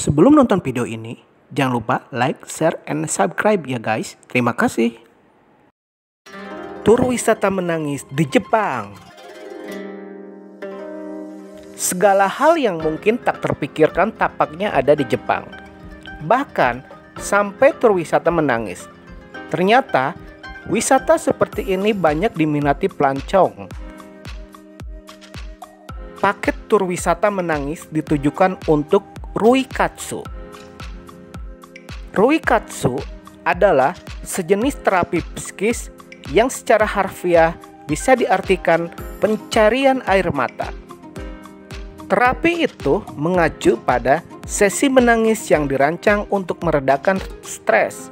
Sebelum nonton video ini, jangan lupa like, share, and subscribe ya guys. Terima kasih. Tur wisata menangis di Jepang. Segala hal yang mungkin tak terpikirkan tampaknya ada di Jepang. Bahkan sampai tur wisata menangis. Ternyata wisata seperti ini banyak diminati pelancong. Paket tur wisata menangis ditujukan untuk Ruikatsu. Ruikatsu adalah sejenis terapi psikis yang secara harfiah bisa diartikan pencarian air mata. Terapi itu mengacu pada sesi menangis yang dirancang untuk meredakan stres.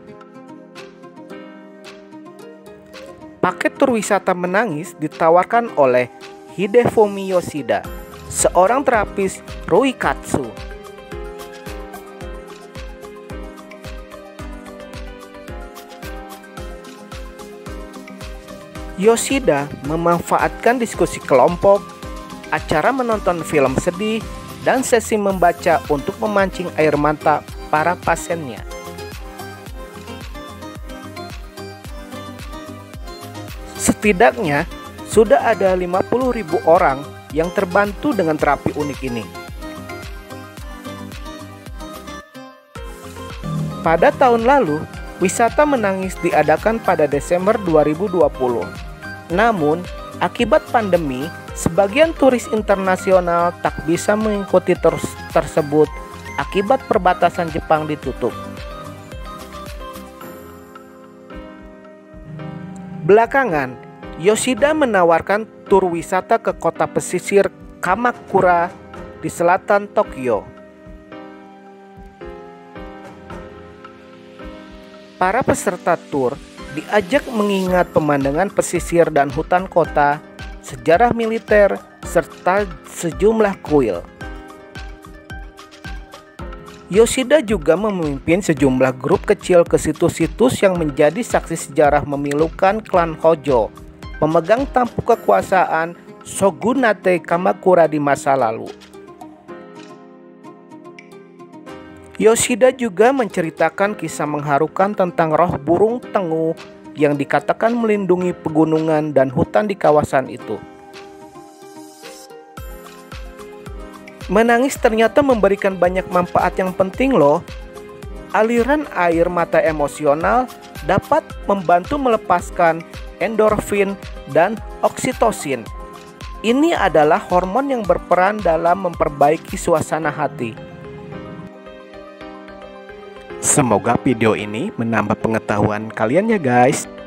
Paket tur wisata menangis ditawarkan oleh Hidefumi Yoshida, seorang terapis Ruikatsu. Yoshida memanfaatkan diskusi kelompok, acara menonton film sedih, dan sesi membaca untuk memancing air mata para pasiennya. Setidaknya sudah ada 50.000 orang yang terbantu dengan terapi unik ini. Pada tahun lalu, wisata menangis diadakan pada Desember 2020. Namun, akibat pandemi, sebagian turis internasional tak bisa mengikuti tersebut akibat perbatasan Jepang ditutup. Belakangan, Yoshida menawarkan tur wisata ke kota pesisir Kamakura di selatan Tokyo. Para peserta tur diajak mengingat pemandangan pesisir dan hutan kota, sejarah militer, serta sejumlah kuil. Yoshida juga memimpin sejumlah grup kecil ke situs-situs yang menjadi saksi sejarah memilukan klan Hojo, pemegang tampuk kekuasaan Shogunate Kamakura di masa lalu. Yoshida juga menceritakan kisah mengharukan tentang roh burung tengu yang dikatakan melindungi pegunungan dan hutan di kawasan itu. Menangis ternyata memberikan banyak manfaat yang penting loh. Aliran air mata emosional dapat membantu melepaskan endorfin dan oksitosin. Ini adalah hormon yang berperan dalam memperbaiki suasana hati. Semoga video ini menambah pengetahuan kalian ya guys.